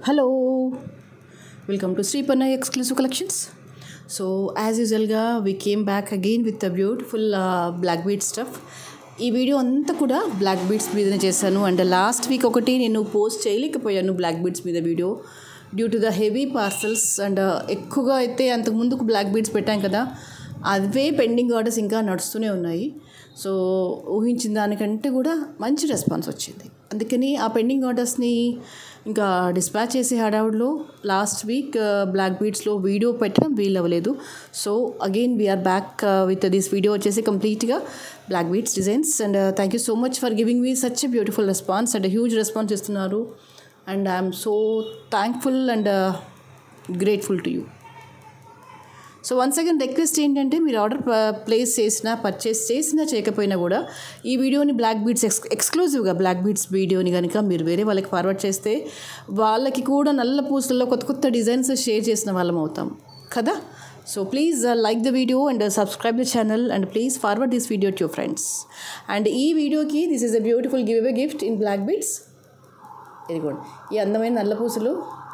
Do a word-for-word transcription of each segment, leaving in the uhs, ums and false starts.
Hello, welcome to Sri Pannai Exclusive Collections. So as usual ga we came back again with the beautiful uh, black bead stuff. ఈ video అంతా కూడా black beads మీదనే చేశాను and last week ఒకటి నేను post చేయలేకపోయాను black beads మీద video due to the heavy parcels and ఎక్కువగా అయితే అంతకు ముందుకు బ్లాక్ బీడ్స్ పెట్టాం కదా అవే పెండింగ్ ఆర్డర్స్ ఇంకా నడుస్తూనే ఉన్నాయి. సో ఊహించిన దానికంటే కూడా మంచి రెస్పాన్స్ వచ్చింది. అందుకని ఆ పెండింగ్ ఆర్డర్స్ని ఇంకా డిస్పాచ్ చేసే హడావుడిలో లాస్ట్ వీక్ బ్లాక్ బీడ్స్లో వీడియో పెట్టడం వీలవ్వలేదు. So again we're back with this video వచ్చేసి కంప్లీట్గా black beads designs and thank you so much for giving me such a beautiful response and huge response ఇస్తున్నారు and I'm so thankful and grateful to you. So once again request ఏంటంటే మీరు order place చేసినా purchase చేసినా చేయకపోయినా కూడా ఈ వీడియోని black beads ఎక్స్ ఎక్స్క్లూజివ్గా బ్లాక్ బీడ్స్ వీడియోని కనుక మీరు వేరే వాళ్ళకి ఫార్వర్డ్ చేస్తే వాళ్ళకి కూడా నల్ల పూసల్లో కొత్త కొత్త డిజైన్స్ షేర్ చేసిన వాళ్ళం అవుతాం కదా. So please like the video and subscribe the channel and please forward this video to your friends. And ఈ వీడియోకి this is a beautiful giveaway gift in black beads. ఇది కూడా ఈ అందమైన నల్ల పూసలు.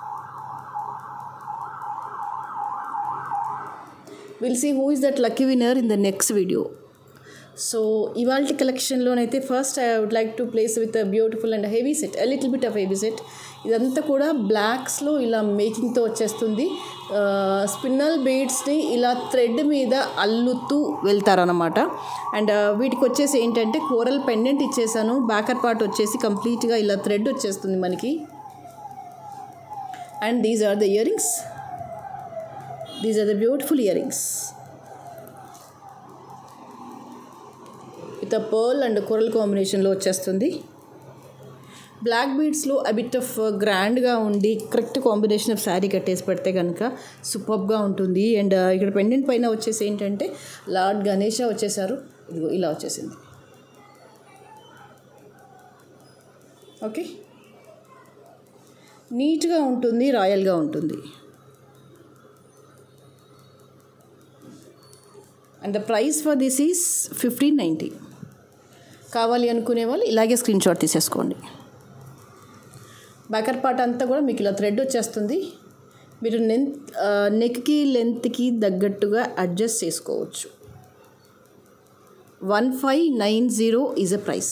We'll see who is that lucky winner in the next video. So ఇవాల్టి కలెక్షన్లోనైతే first I would like to place with a beautiful and heavy set, a little bit of heavy set. ఇదంతా కూడా బ్లాక్స్లో ఇలా మేకింగ్తో వచ్చేస్తుంది. స్పిన్నల్ బీడ్స్ని ఇలా థ్రెడ్ మీద అల్లుతూ వెళ్తారనమాట. And వీటికి వచ్చేసి ఏంటంటే కోరల్ పెండెంట్ ఇచ్చేసాను. బ్యాకర్ పార్ట్ వచ్చేసి కంప్లీట్గా ఇలా థ్రెడ్ వచ్చేస్తుంది మనకి. And these are the earrings. These are the beautiful earrings with a pearl and coral combination లో వచ్చేస్తుంది. బ్లాక్ బీడ్స్లో a bit of గ్రాండ్గా ఉండి కరెక్ట్ కాంబినేషన్ ఆఫ్ శారీ కట్టేసి పెడితే కనుక సూపర్గా ఉంటుంది. అండ్ ఇక్కడ పెండెంట్ పైన వచ్చేసి ఏంటంటే లార్డ్ గణేష వచ్చేసారు. ఇదిగో ఇలా వచ్చేసింది. ఓకే, నీట్గా ఉంటుంది, రాయల్గా ఉంటుంది. And the price for this is fifteen ninety. కావాలి అనుకునే వాళ్ళు ఇలాగే స్క్రీన్ షాట్ తీసేసుకోండి. బ్యాకర్ పార్ట్ అంతా కూడా మీకు ఇలా థ్రెడ్ వచ్చేస్తుంది. మీరు లెంత్ నెక్కి లెంత్కి తగ్గట్టుగా అడ్జస్ట్ చేసుకోవచ్చు. One five nine zero is a price.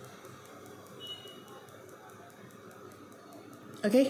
Okay,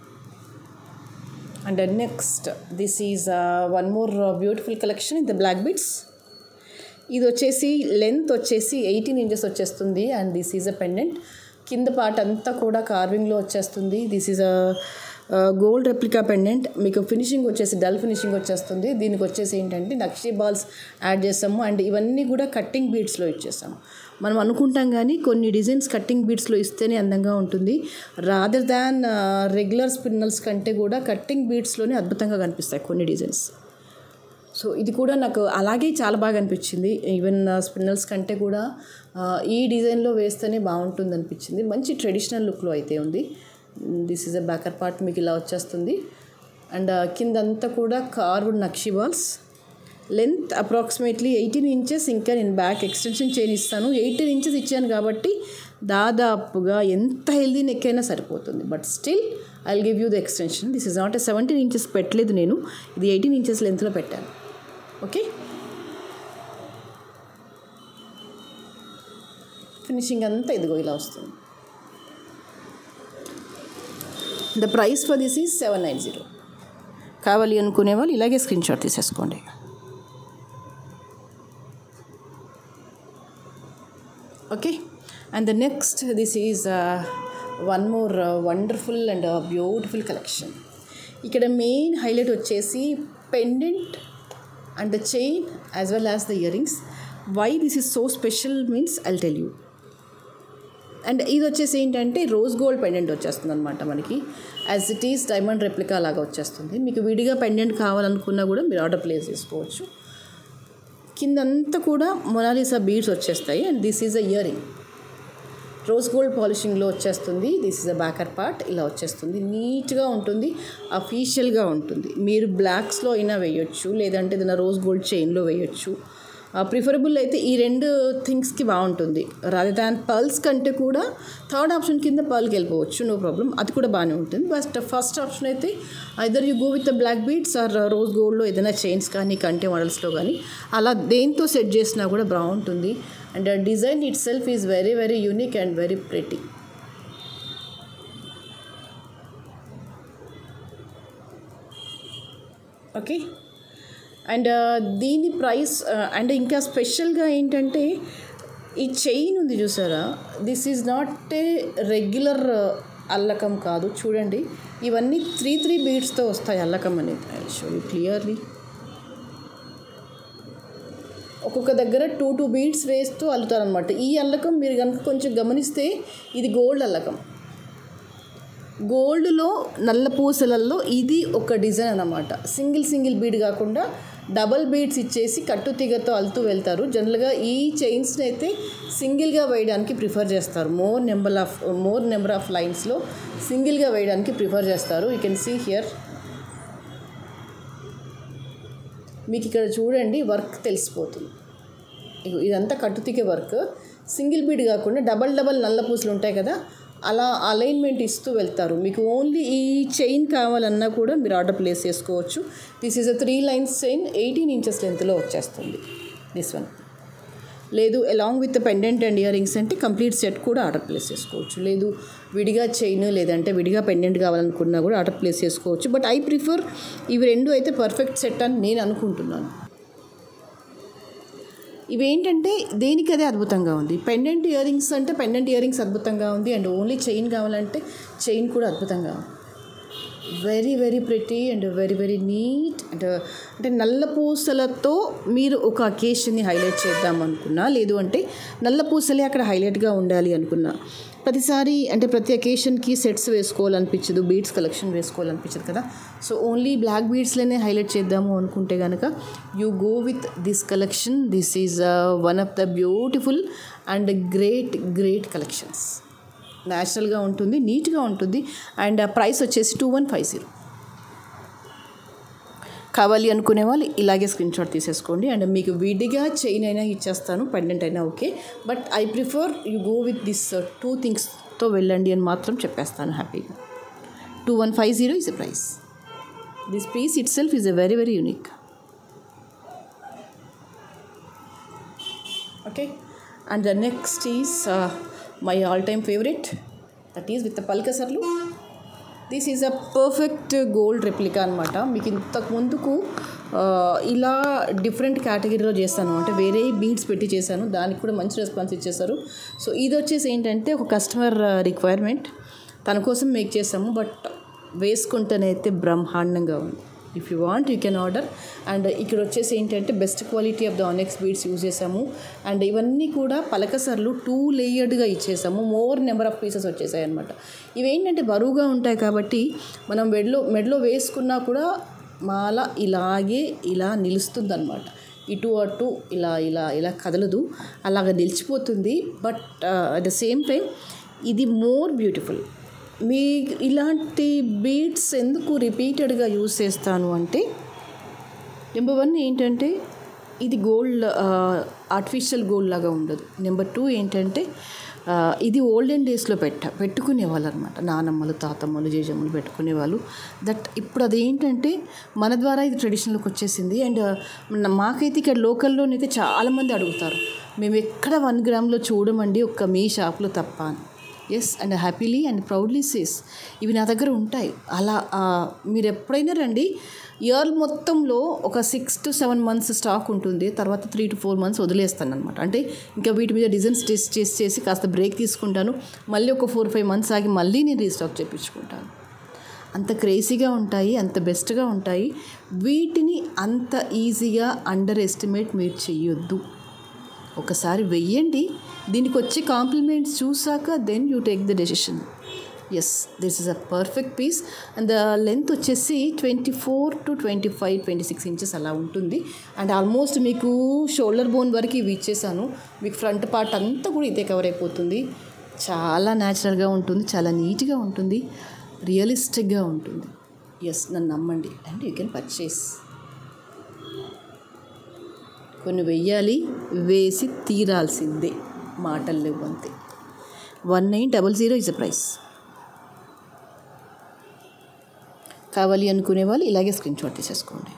and next this is one more beautiful collection in the black beads. ఇది వచ్చేసి లెంత్ వచ్చేసి ఎయిటీన్ ఇంచెస్ వచ్చేస్తుంది and this is a pendant. కింద పార్ట్ అంతా కూడా కార్వింగ్లో వచ్చేస్తుంది. This is a gold replica pendant. మీకు ఫినిషింగ్ వచ్చేసి డల్ ఫినిషింగ్ వచ్చేస్తుంది. దీనికి వచ్చేసి ఏంటంటే నక్షీ బాల్స్ యాడ్ చేస్తాము అండ్ ఇవన్నీ కూడా కట్టింగ్ బీడ్స్లో ఇచ్చేసాము. మనం అనుకుంటాం కానీ కొన్ని డిజైన్స్ కట్టింగ్ బీడ్స్లో ఇస్తేనే అందంగా ఉంటుంది. రాదర్ దాన్ రెగ్యులర్ స్పిన్నల్స్ కంటే కూడా కట్టింగ్ బీడ్స్లోనే అద్భుతంగా కనిపిస్తాయి కొన్ని డిజైన్స్. సో ఇది కూడా నాకు అలాగే చాలా బాగా అనిపించింది. ఈవెన్ స్పిన్నల్స్ కంటే కూడా ఈ డిజైన్లో వేస్తేనే బాగుంటుంది అనిపించింది. మంచి ట్రెడిషనల్ లుక్లో అయితే ఉంది. This is a backer part మీకు ఇలా వచ్చేస్తుంది. అండ్ కిందంతా కూడా కార్వ్డ్ నక్షీ balls. Length approximately eighteen inches. ఇంకా నేను బ్యాక్ ఎక్స్టెన్షన్ చైన్ ఇస్తాను. ఎయిటీన్ ఇంచెస్ ఇచ్చాను కాబట్టి దాదాపుగా ఎంత హెల్దీ నెక్ అయినా సరిపోతుంది. But still I will give you the extension. This is not a seventeen inches పెట్టలేదు నేను, ఇది ఎయిటీన్ ఇంచెస్ లెంత్లో పెట్టాను. ఓకే, ఫినిషింగ్ అంతా ఇదిగో ఇలా వస్తుంది. The price for this is seven nine zero. కావాలి అనుకునే వాళ్ళు ఇలాగే స్క్రీన్ షాట్ తీసేసుకోండి. Okay, and the next this is one more wonderful and beautiful collection. ఇక్కడ మెయిన్ హైలైట్ వచ్చేసి pendant and the chain as well as the earrings. Why this is so special means I'll tell you. And ఇది వచ్చేసి ఏంటంటే rose gold pendant వచ్చేస్తుంది అనమాట మనకి. As it is diamond replica లాగా వచ్చేస్తుంది. మీకు విడిగా పెండెంట్ కావాలనుకున్నా కూడా మీరు ఆర్డర్ ప్లేస్ చేసుకోవచ్చు. కిందంతా కూడా మొనాలిసా బీడ్స్ వచ్చేస్తాయి and this is a earring. Rose gold పాలిషింగ్లో వచ్చేస్తుంది. This is a backer part ఇలా వచ్చేస్తుంది. నీట్గా ఉంటుంది, అఫీషియల్గా ఉంటుంది. మీరు బ్లాక్స్లో అయినా వేయొచ్చు, లేదంటే ఏదైనా రోజ్ గోల్డ్ చైన్లో వేయొచ్చు. ప్రిఫరబుల్ అయితే ఈ రెండు థింగ్స్కి బాగుంటుంది. రాదర్ దాన్ పర్ల్స్ కంటే కూడా థర్డ్ ఆప్షన్ కింద పర్ల్కి వెళ్ళిపోవచ్చు, నో ప్రాబ్లం, అది కూడా బాగానే ఉంటుంది. బట్ ఫస్ట్ ఆప్షన్ అయితే either you go with the black beads or rose గోల్డ్లో ఏదైనా చైన్స్ కానీ కంటే మోడల్స్లో కానీ అలా దేంతో సెట్ చేసినా కూడా బాగుంటుంది. And design itself is very very unique and very pretty. Okay, and దీని ప్రైస్ అండ్ ఇంకా స్పెషల్గా ఏంటంటే ఈ చైన్ ఉంది చూసారా, this is not a regular అల్లకం కాదు. చూడండి, ఇవన్నీ త్రీ త్రీ బీడ్స్తో వస్తాయి అల్లకం అనేది. I show you clearly. ఒక్కొక్క దగ్గర టూ టూ బీడ్స్ వేస్తూ అల్లుతారనమాట. ఈ అల్లకం మీరు కనుక కొంచెం గమనిస్తే ఇది గోల్డ్ అల్లకం. గోల్డ్లో నల్ల పూసలల్లో ఇది ఒక డిజైన్ అన్నమాట. సింగిల్ సింగిల్ బీడ్ కాకుండా డబల్ బీడ్స్ ఇచ్చేసి కట్టుతీగతో అల్లుతూ వెళ్తారు. జనరల్గా ఈ చైన్స్ని అయితే సింగిల్గా వేయడానికి ప్రిఫర్ చేస్తారు. More number of more number of లైన్స్లో సింగిల్గా వేయడానికి ప్రిఫర్ చేస్తారు. You can see here. మీకు ఇక్కడ చూడండి వర్క్ తెలిసిపోతుంది. ఇదంతా కట్టుతీగ వర్క్, సింగిల్ బీడ్ కాకుండా డబల్ డబల్ నల్ల పూసలు ఉంటాయి కదా, అలా అలైన్మెంట్ ఇస్తూ వెళ్తారు. మీకు ఓన్లీ ఈ చైన్ కావాలన్నా కూడా మీరు ఆర్డర్ ప్లేస్ చేసుకోవచ్చు. This is a three lines chain, eighteen inches లెంత్లో వచ్చేస్తుంది దిస్ వన్. లేదు along with pendant and earrings అంటే కంప్లీట్ సెట్ కూడా ఆర్డర్ ప్లేస్ చేసుకోవచ్చు. లేదు విడిగా చైన్ లేదంటే విడిగా పెండెంట్ కావాలనుకున్నా కూడా ఆర్డర్ ప్లేస్ చేసుకోవచ్చు. బట్ ఐ ప్రిఫర్ ఇవి రెండు అయితే పర్ఫెక్ట్ సెట్ అని నేను అనుకుంటున్నాను. ఇవేంటంటే దేనికి అదే అద్భుతంగా ఉంది. పెండెంట్ ఇయర్ రింగ్స్ అంటే పెండెంట్ ఇయర్ రింగ్స్ అద్భుతంగా ఉంది, అండ్ ఓన్లీ చైన్ కావాలంటే చైన్ కూడా అద్భుతంగా ఉంది. Very very pretty and very very neat. And అంటే నల్ల పూసలతో మీరు ఒక అకేషన్ని హైలైట్ చేద్దాం అనుకున్నా, లేదు అంటే నల్ల పూసలే అక్కడ హైలైట్గా ఉండాలి అనుకున్నా, ప్రతిసారి అంటే ప్రతి అకేషన్కి సెట్స్ వేసుకోవాలనిపించదు, బీడ్స్ కలెక్షన్ వేసుకోవాలనిపించదు కదా. సో ఓన్లీ బ్లాక్ బీడ్స్లోనే హైలైట్ చేద్దాము అనుకుంటే కనుక you go with this collection. This is one of the beautiful and great great collections. న్యాచురల్గా ఉంటుంది, నీట్గా ఉంటుంది, అండ్ ప్రైస్ వచ్చేసి టూ వన్ ఫైవ్ జీరో. కావాలి అనుకునే వాళ్ళు ఇలాగే స్క్రీన్ షాట్ తీసేసుకోండి. అండ్ మీకు విడిగా చైన్ అయినా ఇచ్చేస్తాను, పెండెంట్ అయినా okay, but I prefer you go with this two థింగ్స్తో వెళ్ళండి అని మాత్రం చెప్పేస్తాను హ్యాపీగా. Two one five zero is a price. This piece itself is a very very unique. Okay, and the next is my all time favourite, that is with the పల్కసర్లు. This is a perfect gold replica అనమాట. మీకు ఇంతకు ముందుకు ఇలా different కేటగిరీలో చేస్తాను, అంటే వేరే బీడ్స్ పెట్టి చేశాను, దానికి కూడా మంచి రెస్పాన్స్ ఇచ్చేసారు. సో ఇది వచ్చేసి ఏంటంటే ఒక కస్టమర్ రిక్వైర్మెంట్, తన కోసం మేక్ చేసాము, బట్ వేసుకుంటేనైతే బ్రహ్మాండంగా ఉంది. If you want you can order. And ఇక్కడ వచ్చేసి ఏంటంటే best quality of the onyx beads use చేసాము, అండ్ ఇవన్నీ కూడా పలకసర్లు టూ లేయర్డ్గా ఇచ్చేసాము. మోర్ నెంబర్ ఆఫ్ పీసెస్ వచ్చేసాయి అనమాట. ఇవేంటంటే బరువుగా ఉంటాయి కాబట్టి మనం మెడలో మెడలో వేసుకున్నా కూడా మాల ఇలాగే ఇలా నిలుస్తుంది అనమాట. ఇటు అటు ఇలా ఇలా ఇలా కదలదు, అలాగ నిలిచిపోతుంది. But at the same time ఇది మోర్ బ్యూటిఫుల్. మీ ఇలాంటి బీడ్స్ ఎందుకు రిపీటెడ్గా యూజ్ చేస్తాను అంటే, నెంబర్ వన్ ఏంటంటే ఇది గోల్డ్ ఆర్టిఫిషియల్ గోల్డ్ లాగా ఉండదు. నెంబర్ టూ ఏంటంటే ఇది ఓల్డెన్ డేస్లో పెట్ట పెట్టుకునేవాళ్ళు అనమాట. నానమ్మలు, తాతమ్మలు, జేజమ్మలు పెట్టుకునేవాళ్ళు. దట్ ఇప్పుడు అదేంటంటే మన ద్వారా ఇది ట్రెడిషనల్కి వచ్చేసింది. అండ్ మాకైతే ఇక్కడ లోకల్లోనైతే చాలామంది అడుగుతారు, మేము ఎక్కడ వన్ గ్రామ్లో చూడమండి ఒక్క మీ షాప్లో తప్ప అని. Yes, and happily and proudly says ఇవి నా దగ్గర ఉంటాయి. అలా మీరు ఎప్పుడైనా రండి. ఇయర్ మొత్తంలో ఒక six to seven months stock ఉంటుంది, తర్వాత త్రీ టు ఫోర్ మంత్స్ వదిలేస్తాను అనమాట. అంటే ఇంకా వీటి మీద డిజైన్స్ టెస్ట్ చేసి చేసి కాస్త బ్రేక్ తీసుకుంటాను, మళ్ళీ ఒక ఫోర్ ఫైవ్ మంత్స్ ఆగి మళ్ళీ నేను రీస్టాక్ చేయించుకుంటాను. అంత క్రేజీగా ఉంటాయి, అంత బెస్ట్గా ఉంటాయి. వీటిని అంత ఈజీగా అండర్ ఎస్టిమేట్ మీరు చెయ్యొద్దు. ఒకసారి వెయ్యండి, దీనికి వచ్చే కాంప్లిమెంట్స్ చూసాక then you take the decision. Yes, this is a perfect piece. And the length వచ్చేసి twenty four to twenty five twenty six inches అలా ఉంటుంది. అండ్ ఆల్మోస్ట్ మీకు షోల్డర్ బోన్ వరకు ఇవి ఇచ్చేసాను. మీకు ఫ్రంట్ పార్ట్ అంతా కూడా ఇదే కవర్ అయిపోతుంది. చాలా న్యాచురల్గా ఉంటుంది, చాలా నీట్గా ఉంటుంది, రియలిస్టిక్గా ఉంటుంది. ఎస్, నన్ను నమ్మండి అండ్ యూ కెన్ పర్చేస్. కొన్ని వెయ్యాలి, వేసి తీరాల్సిందే, మాటలు లేవు అంతే. One nine double zero is the price. కావాలి అనుకునే వాళ్ళు ఇలాగే స్క్రీన్ షాట్ తీసేసుకోండి.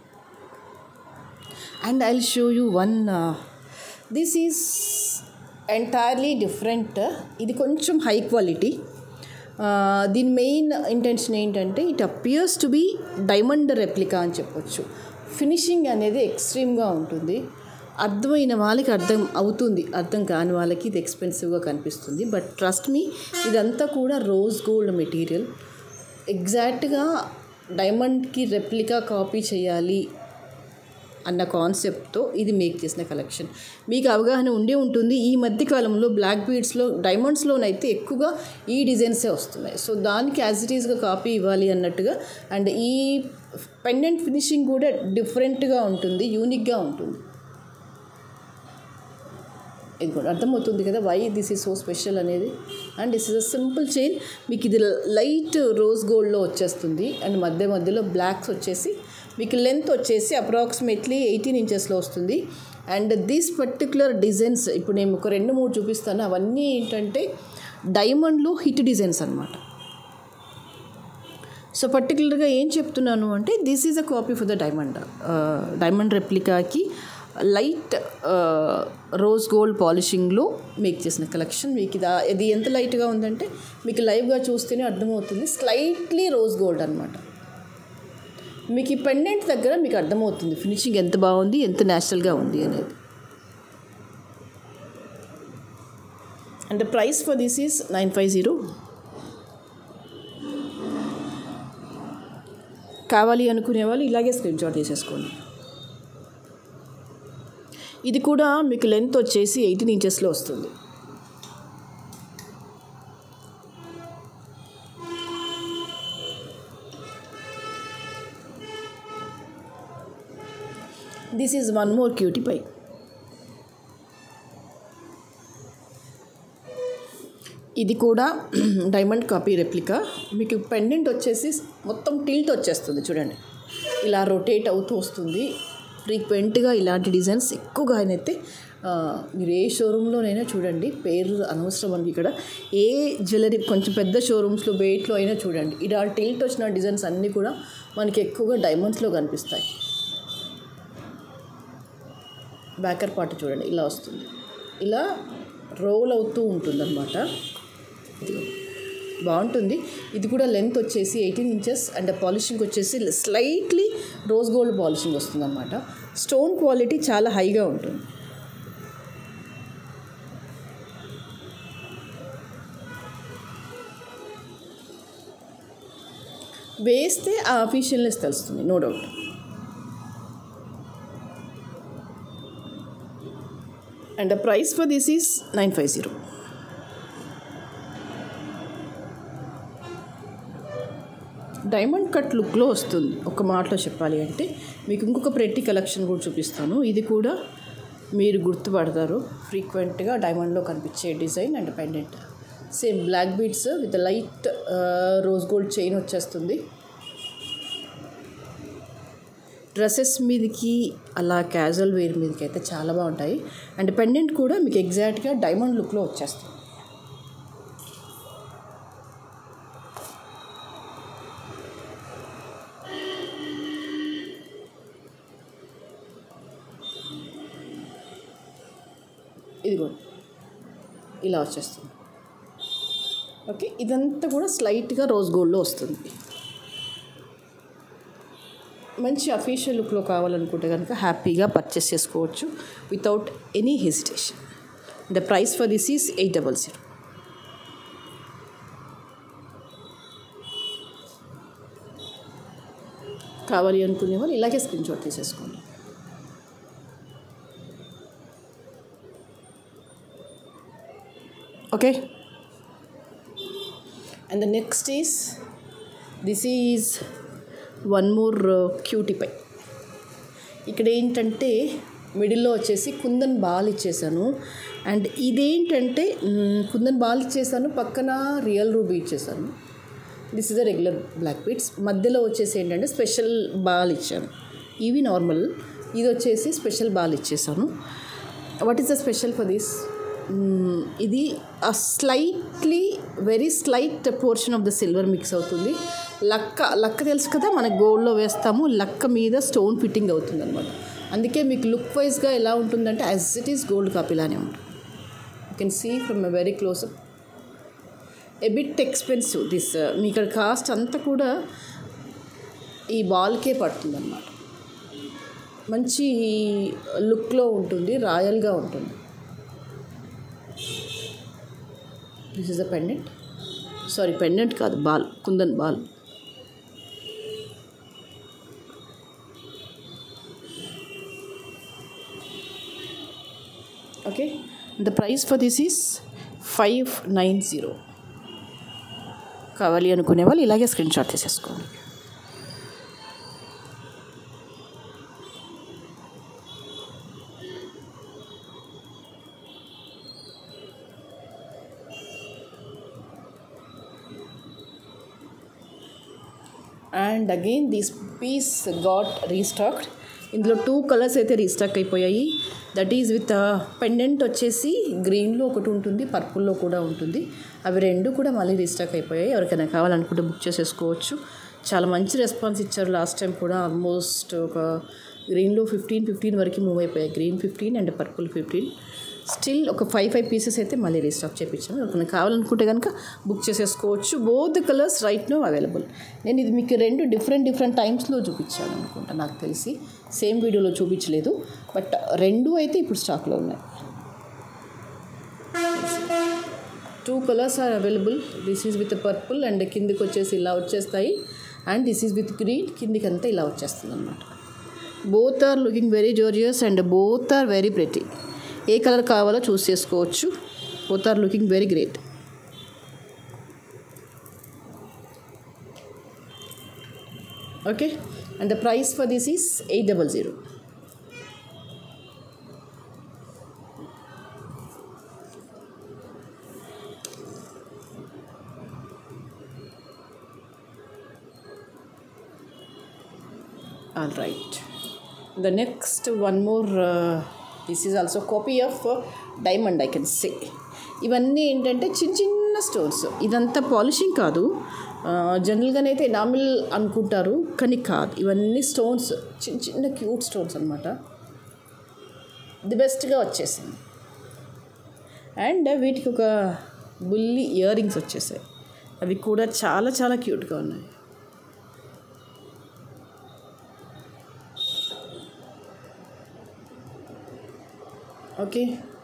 And I will show you one, this is entirely different. ఇది కొంచెం హై క్వాలిటీ. దీని మెయిన్ ఇంటెన్షన్ ఏంటంటే it appears to be diamond replica అని చెప్పొచ్చు. ఫినిషింగ్ అనేది ఎక్స్ట్రీమ్గా ఉంటుంది. అర్థమైన వాళ్ళకి అర్థం అవుతుంది, అర్థం కాని వాళ్ళకి ఇది ఎక్స్పెన్సివ్గా కనిపిస్తుంది. బట్ ట్రస్ట్ మీ, ఇదంతా కూడా రోజ్ గోల్డ్ మెటీరియల్. ఎగ్జాక్ట్గా డైమండ్కి రెప్లికా కాపీ చేయాలి అన్న కాన్సెప్ట్తో ఇది మేక్ చేసిన కలెక్షన్. మీకు అవగాహన ఉండే ఉంటుంది. ఈ మధ్యకాలంలో బ్లాక్ బీడ్స్లో డైమండ్స్లోనైతే ఎక్కువగా ఈ డిజైన్సే వస్తున్నాయి. సో దానికి యాజ్ ఇట్ ఈస్గా కాపీ ఇవ్వాలి అన్నట్టుగా. అండ్ ఈ పెండెంట్ ఫినిషింగ్ కూడా డిఫరెంట్గా ఉంటుంది, యూనిక్గా ఉంటుంది. ఇది కూడా అర్థమవుతుంది కదా why this is so special అనేది. And this is a simple chain. మీకు ఇది లైట్ రోజ్ గోల్డ్లో వచ్చేస్తుంది. అండ్ మధ్య మధ్యలో బ్లాక్స్ వచ్చేసి మీకు లెంత్ వచ్చేసి అప్రాక్సిమేట్లీ ఎయిటీన్ ఇంచెస్లో వస్తుంది. అండ్ దీస్ పర్టికులర్ డిజైన్స్ ఇప్పుడు నేను ఒక రెండు మూడు చూపిస్తాను. అవన్నీ ఏంటంటే డైమండ్లో హిట్ డిజైన్స్ అనమాట. సో పర్టికులర్గా ఏం చెప్తున్నాను అంటే this is a copy for the diamond. Diamond రెప్లికాకి లైట్ రోజ్ గోల్డ్ పాలిషింగ్లో మేక్ చేసిన కలెక్షన్. మీకు ఇది ఇది ఎంత లైట్గా ఉందంటే మీకు లైవ్గా చూస్తేనే అర్థమవుతుంది. స్లైట్లీ రోజ్ గోల్డ్ అనమాట. మీకు ఈ పెండెంట్ దగ్గర మీకు అర్థమవుతుంది ఫినిషింగ్ ఎంత బాగుంది, ఎంత న్యాచురల్గా ఉంది అనేది. And the price for this is nine five zero. కావాలి అనుకునే వాళ్ళు ఇలాగే స్క్రీన్ షాట్ తీసేసుకోండి. ఇది కూడా మీకు లెంత్ వచ్చేసి ఎయిటీన్ ఇంచెస్లో వస్తుంది. This is one more cutie pie. ఇది కూడా డైమండ్ కాపీ రెప్లికా. మీకు పెండెంట్ వచ్చేసి మొత్తం టిల్ట్ వచ్చేస్తుంది చూడండి, ఇలా రొటేట్ అవుతూ వస్తుంది. ఫ్రీక్వెంట్గా ఇలాంటి డిజైన్స్ ఎక్కువగా అయితే మీరు ఏ షోరూంలోనైనా చూడండి, పేరు అనవసరం మనకి. ఇక్కడ ఏ జ్యువెలరీ కొంచెం పెద్ద షోరూమ్స్లో బయటలో అయినా చూడండి, ఇలా టిల్ట్ వచ్చిన డిజైన్స్ అన్నీ కూడా మనకి ఎక్కువగా డైమండ్స్లో కనిపిస్తాయి. బ్యాకర్ పార్ట్ చూడండి ఇలా వస్తుంది, ఇలా రోల్ అవుతూ ఉంటుందన్నమాట. బాగుంటుంది. ఇది కూడా లెంత్ వచ్చేసి ఎయిటీన్ ఇంచెస్ అండ్ పాలిషింగ్ వచ్చేసి స్లైట్లీ రోజ్ గోల్డ్ పాలిషింగ్ వస్తుందన్నమాట. స్టోన్ క్వాలిటీ చాలా హైగా ఉంటుంది. వేస్తే ఆ అఫీషియల్నెస్ తెలుస్తుంది, no doubt. And the price for this is nine five zero. Diamond cut లుక్లో వస్తుంది. ఒక మాటలో చెప్పాలి అంటే మీకు ఇంకొక ప్రెట్టి కలెక్షన్ కూడా చూపిస్తాను. ఇది కూడా మీరు గుర్తుపడతారు, ఫ్రీక్వెంట్గా డైమండ్లో కనిపించే design and pendant. Same black beads with light rose gold chain వచ్చేస్తుంది. డ్రెస్సెస్ మీదకి అలా క్యాజువల్ వేర్ మీదకి అయితే చాలా బాగుంటాయి. అండ్ పెండెంట్ కూడా మీకు ఎగ్జాక్ట్గా డైమండ్ లుక్లో వచ్చేస్తుంది. ఇది కూడా ఇలా వచ్చేస్తుంది. ఓకే, ఇదంతా కూడా స్లైట్గా రోజ్ గోల్డ్లో వస్తుంది. మంచి అఫీషియల్ లుక్లో కావాలనుకుంటే కనుక హ్యాపీగా పర్చేస్ చేసుకోవచ్చు without any hesitation. The price for this is eight double zero. కావాలి అనుకునే వాళ్ళు ఇలాగే స్క్రీన్ షాట్ తీసేసుకోండి. Okay, and the next is this is one more cutie pie. ఇక్కడ ఏంటంటే మిడిల్లో వచ్చేసి కుందన్ బాల్ ఇచ్చేసాను. అండ్ ఇదేంటంటే కుందన్ బాల్ ఇచ్చేసాను, పక్కన రియల్ రూబీ ఇచ్చేసాను. This is the regular black beads. మధ్యలో వచ్చేసి ఏంటంటే స్పెషల్ బాల్ ఇచ్చాను. ఇవి నార్మల్, ఇది వచ్చేసి స్పెషల్ బాల్ ఇచ్చేసాను. What is the special for this? ఇది ఆ slightly very slight portion of the silver mix అవుతుంది. లక్క లక్క తెలుసు కదా, మన గోల్డ్లో వేస్తాము, లక్క మీద స్టోన్ ఫిట్టింగ్ అవుతుంది అనమాట. అందుకే మీకు లుక్ వైజ్గా ఎలా ఉంటుందంటే యాజ్ ఇట్ ఈస్ గోల్డ్ కాపీలానే ఉంటుంది. You can see from a very closeup. A bit expensive this. మీ ఇక్కడ కాస్ట్ అంతా కూడా ఈ బాల్కే పడుతుంది అన్నమాట. మంచి లుక్లో ఉంటుంది, రాయల్గా ఉంటుంది. This is a pendant. Sorry, pendant కాదు, ball, kundan ball. Okay, the price for this is five nine zero. కావాలి అనుకునే వాళ్ళు ఇలాగే స్క్రీన్ షాట్ తీసేసుకోండి. And again this piece got restocked. ఇందులో టూ కలర్స్ అయితే రీస్టాక్ అయిపోయాయి. దట్ ఈజ్ విత్ పెండెంట్ వచ్చేసి గ్రీన్లో ఒకటి ఉంటుంది, పర్పుల్లో కూడా ఉంటుంది. అవి రెండు కూడా మళ్ళీ రీస్టాక్ అయిపోయాయి. ఎవరికైనా కావాలనుకుంటే బుక్ చేసేసుకోవచ్చు. చాలా మంచి రెస్పాన్స్ ఇచ్చారు. లాస్ట్ టైం కూడా ఆల్మోస్ట్ ఒక గ్రీన్లో ఫిఫ్టీన్ ఫిఫ్టీన్ వరకు మూవ్ అయిపోయాయి. Green fifteen and purple fifteen. Still ఒక ఫైవ్ ఫైవ్ పీసెస్ అయితే మళ్ళీ రీస్టాక్ చేయించాను. ఎవరికైనా కావాలనుకుంటే కనుక బుక్ చేసేసుకోవచ్చు. Both the colours right now available. నేను ఇది మీకు రెండు డిఫరెంట్ డిఫరెంట్ టైమ్స్లో చూపించాను అనుకుంటా, నాకు తెలిసి సేమ్ వీడియోలో చూపించలేదు. బట్ రెండు అయితే ఇప్పుడు స్టాక్లో ఉన్నాయి. Two colours are available. This is with purple and కిందికి వచ్చేసి ఇలా వచ్చేస్తాయి. And this is with green, కిందికి అంతా ఇలా వచ్చేస్తుంది అనమాట. Both are looking very gorgeous and both are very pretty. ఏ కలర్ కావాలో చూస్ చేసుకోవచ్చు. Both are looking very great. Okay, and the price for this is eight double zero. All right, the next one more uh, this is also copy of uh, diamond, I can say. ఇవన్నీ ఏంటంటే చిన్న చిన్న stones. ఇదంతా polishing కాదు, జనరల్గానే అయితే enamel అనుకుంటారు, కానీ కాదు. ఇవన్నీ స్టోన్స్, చిన్న చిన్న క్యూట్ స్టోన్స్ అనమాట. ది బెస్ట్గా వచ్చేసింది. అండ్ వీటికి ఒక బుల్లి ఇయర్ రింగ్స్ వచ్చేసాయి. అవి కూడా చాలా చాలా క్యూట్గా ఉన్నాయి. Okay,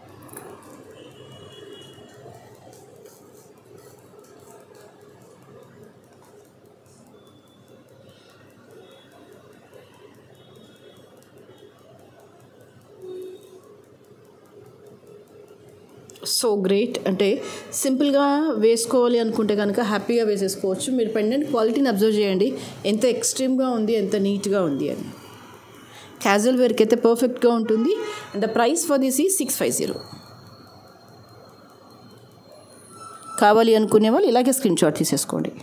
so great. అంటే సింపుల్గా వేసుకోవాలి అనుకుంటే కనుక హ్యాపీగా వేసేసుకోవచ్చు. మీరు పెండెంట్ క్వాలిటీని అబ్జర్వ్ చేయండి, ఎంత ఎక్స్ట్రీమ్గా ఉంది, ఎంత నీట్గా ఉంది అని. క్యాజువల్ వేర్కి అయితే పర్ఫెక్ట్గా ఉంటుంది. And the price for this ఈ సిక్స్ ఫైవ్ జీరో. కావాలి అనుకునే వాళ్ళు ఇలాగే స్క్రీన్ షాట్ తీసేసుకోండి.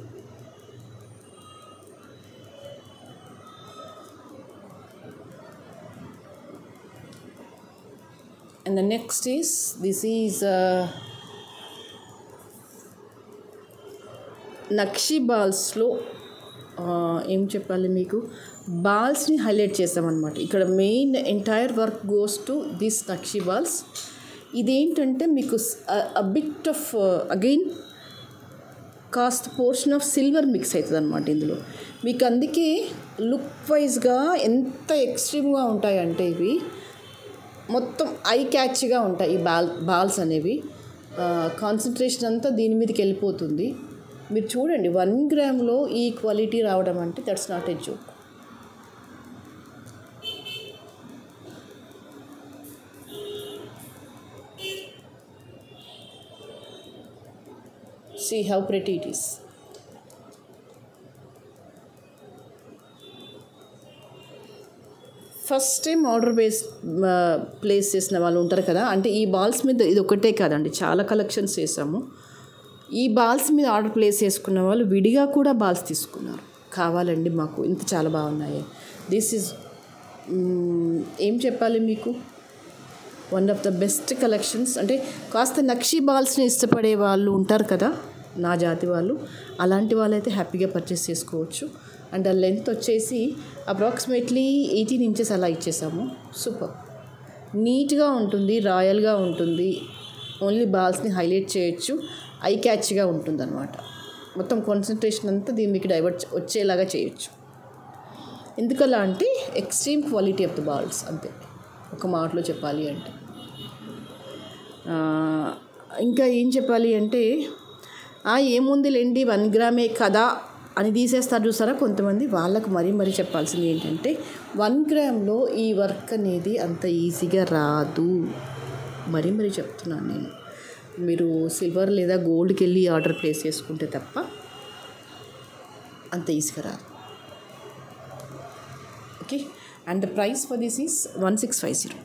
And the next is, this is uh, నక్షి బాల్స్లో ఏం చెప్పాలి మీకు, బాల్స్ని హైలైట్ చేస్తామన్నమాట. ఇక్కడ main entire work goes to this నక్షి బాల్స్. ఇదేంటంటే మీకు a bit of again cost portion of silver mix అవుతుంది అనమాట ఇందులో మీకు. అందుకే లుక్ వైజ్గా ఎంత ఎక్స్ట్రీమ్గా ఉంటాయంటే ఇవి మొత్తం ఐ క్యాచ్గా ఉంటాయి. ఈ బాల్ బాల్స్ అనేవి కాన్సన్ట్రేషన్ అంతా దీని మీదకి వెళ్ళిపోతుంది. మీరు చూడండి, వన్ గ్రామ్లో ఈ క్వాలిటీ రావడం అంటే that's not a joke. See how pretty it is. First time order base place చేసిన వాళ్ళు ఉంటారు కదా, అంటే ఈ బాల్స్ మీద ఇది ఒకటే కాదండి, చాలా కలెక్షన్స్ చేసాము. ఈ బాల్స్ మీద ఆర్డర్ ప్లేస్ చేసుకున్న వాళ్ళు విడిగా కూడా బాల్స్ తీసుకున్నారు. కావాలండి మాకు ఇంత చాలా బాగున్నాయి. దిస్ ఈజ్ ఏం చెప్పాలి మీకు, one of the best collections. అంటే కాస్త నక్షీ బాల్స్ని ఇష్టపడే వాళ్ళు ఉంటారు కదా, నా జాతి వాళ్ళు, అలాంటి వాళ్ళైతే హ్యాపీగా పర్చేస్ చేసుకోవచ్చు. అండ్ ఆ లెంత్ వచ్చేసి అప్రాక్సిమేట్లీ ఎయిటీన్ ఇంచెస్ అలా ఇచ్చేసాము. సూపర్ నీట్గా ఉంటుంది, రాయల్గా ఉంటుంది. ఓన్లీ బాల్స్ని హైలైట్ చేయొచ్చు, ఐ క్యాచ్గా ఉంటుంది అనమాట. మొత్తం కాన్సన్ట్రేషన్ అంతా దీని మీకు డైవర్ట్ వచ్చేలాగా చేయొచ్చు. ఎందుకలా అంటే extreme quality of the balls, అంతే ఒక మాటలో చెప్పాలి అంటే. ఇంకా ఏం చెప్పాలి అంటే ఏముంది లేండి వన్ గ్రామే కదా అని తీసేస్తారు చూసారా కొంతమంది, వాళ్ళకు మరీ మరీ చెప్పాల్సింది ఏంటంటే వన్ గ్రామ్లో ఈ వర్క్ అనేది అంత ఈజీగా రాదు. మరీ మరీ చెప్తున్నాను నేను, మీరు సిల్వర్ లేదా గోల్డ్కి వెళ్ళి ఆర్డర్ ప్లేస్ చేసుకుంటే తప్ప అంత ఈజీగా రాదు. Okay, and the price for this is one six five zero.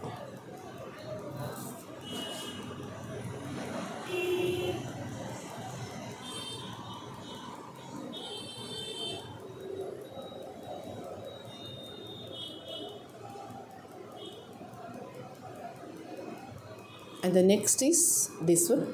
And the next is this one.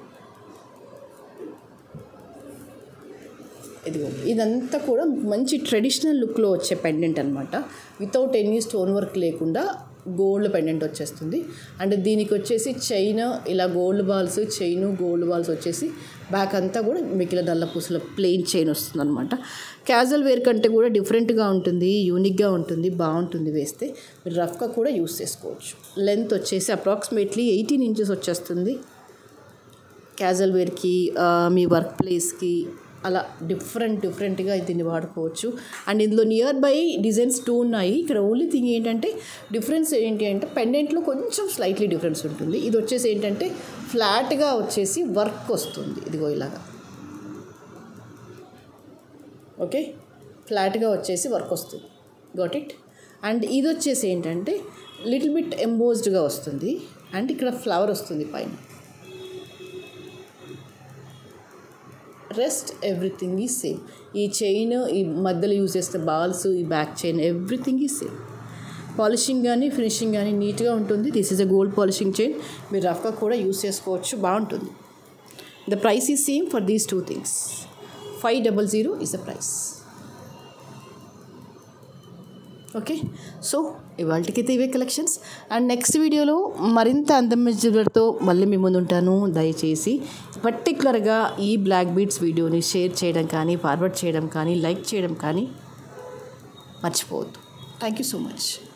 ఇదిగో ఇదంతా కూడా మంచి ట్రెడిషనల్ లుక్లో వచ్చే పెండెంట్ అనమాట. వితౌట్ ఎనీ స్టోన్ వర్క్ లేకుండా గోల్డ్ పెండెంట్ వచ్చేస్తుంది. అండ్ దీనికి వచ్చేసి చైన్ ఇలా gold balls, chain gold balls వచ్చేసి బ్యాక్ అంతా కూడా మిగిలిన దల్ల పూసల ప్లెయిన్ చైన్ వస్తుంది అనమాట. క్యాజువల్ వేర్ కంటే కూడా డిఫరెంట్గా ఉంటుంది, యూనిక్గా ఉంటుంది, బాగుంటుంది వేస్తే. మీరు రఫ్గా కూడా యూస్ చేసుకోవచ్చు. లెంత్ వచ్చేసి అప్రాక్సిమేట్లీ ఎయిటీన్ ఇంచెస్ వచ్చేస్తుంది. క్యాజువల్ వేర్కి, మీ వర్క్ ప్లేస్కి అలా డిఫరెంట్ డిఫరెంట్గా దీన్ని వాడుకోవచ్చు. అండ్ ఇందులో నియర్ బై డిజైన్స్ టూ ఉన్నాయి. ఇక్కడ ఓన్లీ థింగ్ ఏంటంటే డిఫరెన్స్ ఏంటి అంటే పెండెంట్లో కొంచెం స్లైట్లీ డిఫరెన్స్ ఉంటుంది. ఇది వచ్చేసి ఏంటంటే ఫ్లాట్గా వచ్చేసి వర్క్ వస్తుంది, ఇదిగో ఇలాగా. ఓకే, ఫ్లాట్గా వచ్చేసి వర్క్ వస్తుంది, గాట్ ఇట్. అండ్ ఇది వచ్చేసి ఏంటంటే లిటిల్ బిట్ ఎంబోజ్డ్గా వస్తుంది. అండ్ ఇక్కడ ఫ్లవర్ వస్తుంది పైన. Rest everything is same. ఈ చైన్, ఈ మధ్యలో యూజ్ చేసిన బాల్స్, ఈ back chain, everything is same. Polishing కానీ ఫినిషింగ్ కానీ నీట్గా ఉంటుంది. This is a gold polishing chain. మీరు రఫ్గా కూడా యూజ్ చేసుకోవచ్చు, బాగుంటుంది. The price is same for these two things. Five double zero is the price. Okay, so ఇవాళకైతే ఇవే కలెక్షన్స్. అండ్ నెక్స్ట్ వీడియోలో మరింత అందమైన జ్యువెలరీతో మళ్ళీ మీ ముందు ఉంటాను. దయచేసి పర్టికులర్గా ఈ బ్లాక్ బీడ్స్ వీడియోని షేర్ చేయడం కానీ, ఫార్వర్డ్ చేయడం కానీ, లైక్ చేయడం కానీ మర్చిపోవద్దు. Thank you so much.